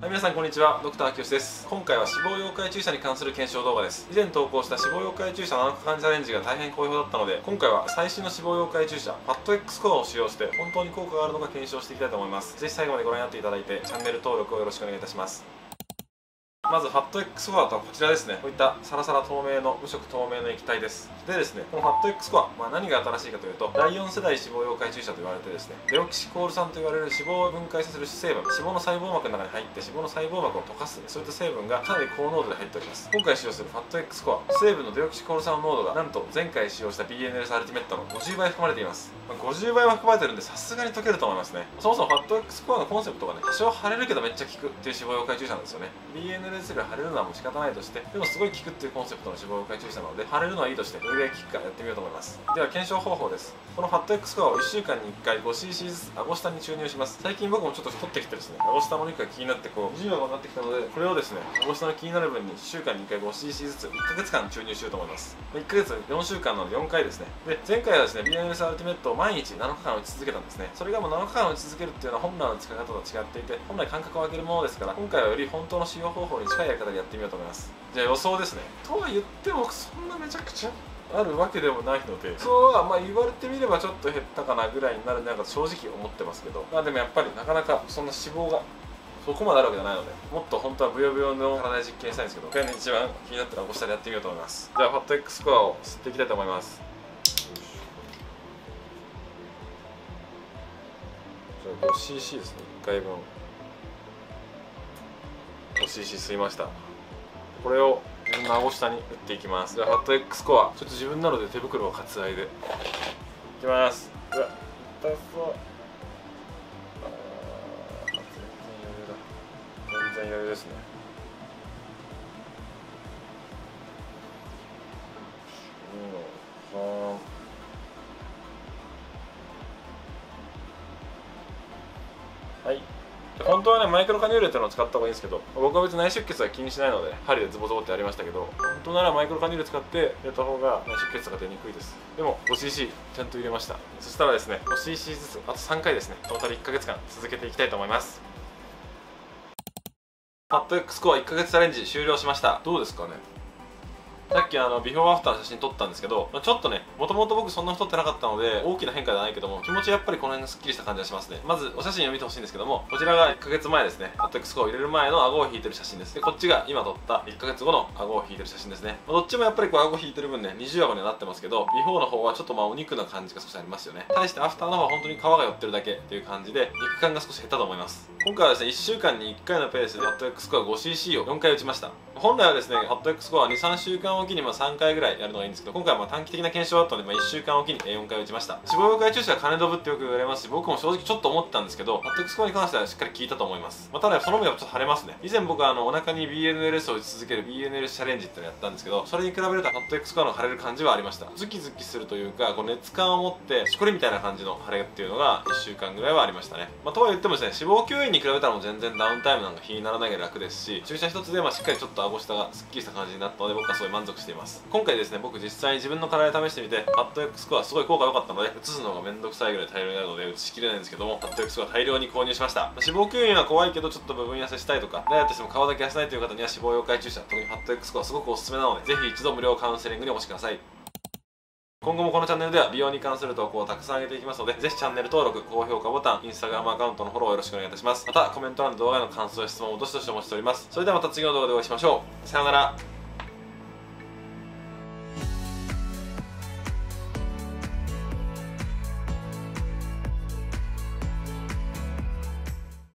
はい、皆さんこんにちは。ドクター秋吉です。今回は脂肪溶解注射に関する検証動画です。以前投稿した脂肪溶解注射7日間チャレンジが大変好評だったので、今回は最新の脂肪溶解注射 FATX コアを使用して本当に効果があるのか検証していきたいと思います。ぜひ最後までご覧になっていただいてチャンネル登録をよろしくお願いいたします。まず FATX コアとはこちらですね。こういったサラサラ透明の無色透明の液体です。でですね、この FATX コア、何が新しいかというと、第4世代脂肪溶解注射と言われてですね、デオキシコール酸と言われる脂肪を分解させる主成分、脂肪の細胞膜の中に入って脂肪の細胞膜を溶かす、そういった成分がかなり高濃度で入っております。今回使用する FATX コア、成分のデオキシコール酸の濃度がなんと前回使用した BNLS アルティメットの50倍含まれています。50倍は含まれてるんでさすがに溶けると思いますね。そもそも FATX コアのコンセプトがね、多少腫れるけどめっちゃ効くっていう脂肪溶解注射なんですよね。BNLS より腫れるのはもう仕方ないとして、でもすごい効くっていうコンセプトの脂肪溶解注射なので、腫れるのはいいとしてどれぐらい効くかやってみようと思います。では検証方法です。この FATX コアを1週間に1回 5cc ずつ顎下に注入します。最近僕もちょっと太ってきてですね、顎下のお肉が気になって重要になってきたので、これをですね、顎下の気になる分に1週間に1回 5cc ずつ1ヶ月間注入しようと思います。1ヶ月4週間なので4回ですね。で、前回はですね BNLS アルティメットを毎日7日間打ち続けたんですね。それがもう7日間打ち続けるっていうのは本来の使い方と違っていて、本来間隔を空けるものですから、今回はより本当の使用方法に近いやり方でやってみようと思います。じゃあ予想ですね。とは言ってもそんなめちゃくちゃあるわけでもないので、そうは言われてみればちょっと減ったかなぐらいになるんじゃないかと正直思ってますけど、でもやっぱりなかなかそんな脂肪がそこまであるわけじゃないので、もっと本当はブヨブヨの体実験したいんですけど、今回の一番気になったら顎下でやってみようと思います。じゃあ FATX コアを吸っていきたいと思います。じゃあ 5cc ですね。1回分 5cc 吸いました。これを自分の顎下に打っていきます。じゃあ FATX コア、ちょっと自分なので手袋を割愛でいきます。うわ、痛そう。全然余裕ですね。はい。本当はね、マイクロカニューレっていうのを使った方がいいんですけど、僕は別に内出血は気にしないので針でズボズボってやりましたけど、本当ならマイクロカニューレ使ってやった方が内出血とか出にくいです。でも 5cc ちゃんと入れました。そしたらですね 5cc ずつあと3回ですね、トータル1ヶ月間続けていきたいと思います。FATX コア1ヶ月チャレンジ終了しました。どうですかね。さっきビフォーアフターの写真撮ったんですけど、ちょっとね、もともと僕そんな太ってなかったので大きな変化ではないけども、気持ちやっぱりこの辺がすっきりした感じがしますね。まずお写真を見てほしいんですけども、こちらが1ヶ月前ですね。FATX コアを入れる前の顎を引いてる写真です。でこっちが今撮った1ヶ月後の顎を引いてる写真ですね。どっちもやっぱり顎引いてる分ね、二重顎にはなってますけど、ビフォーの方はちょっとお肉な感じが少しありますよね。対してアフターの方は本当に皮が寄ってるだけっていう感じで、肉感が少し減ったと思います。今回はですね、1週間に1回のペースで FATX コア 5cc を4回打ちました。本来はですね、FATX コアは 2,3 週間おきに3回ぐらいやるのがいいんですけど、今回は短期的な検証だったので、1週間おきに4回打ちました。脂肪溶解注射は金飛ぶってよく言われますし、僕も正直ちょっと思ってたんですけど、FATX コアに関してはしっかり効いたと思います。ただその分やっぱちょっと腫れますね。以前僕はお腹に BNLS を打ち続ける BNLS チャレンジってのをやったんですけど、それに比べると FATX コアの腫れる感じはありました。ズキズキするというか、熱感を持ってしこりみたいな感じの腫れっていうのが1週間ぐらいはありましたね。とは言ってもですね、脂肪吸引に比べたらもう全然ダウンタイムなんか比にならないぐらい楽ですし、注射一つでしっかりちょっと顎下がすっきりした感じになったので、僕はすごい満足しています。今回ですね、僕実際自分の体で試してみて FATX コアすごい効果良かったので、移すのがめんどくさいぐらい大量になるので移しきれないんですけども、 FATX コア大量に購入しました。脂肪吸引は怖いけどちょっと部分痩せしたいとか、ダイエットしても顔だけ痩せないという方には脂肪溶解注射、特に FATX コアすごくおすすめなので、ぜひ一度無料カウンセリングにお越しください。今後もこのチャンネルでは美容に関する投稿をたくさん上げていきますので、ぜひチャンネル登録、高評価ボタン、Instagram アカウントのフォローよろしくお願いいたします。またコメント欄で動画への感想や質問をどしどしお待ちしております。それではまた次の動画でお会いしましょう。さようなら。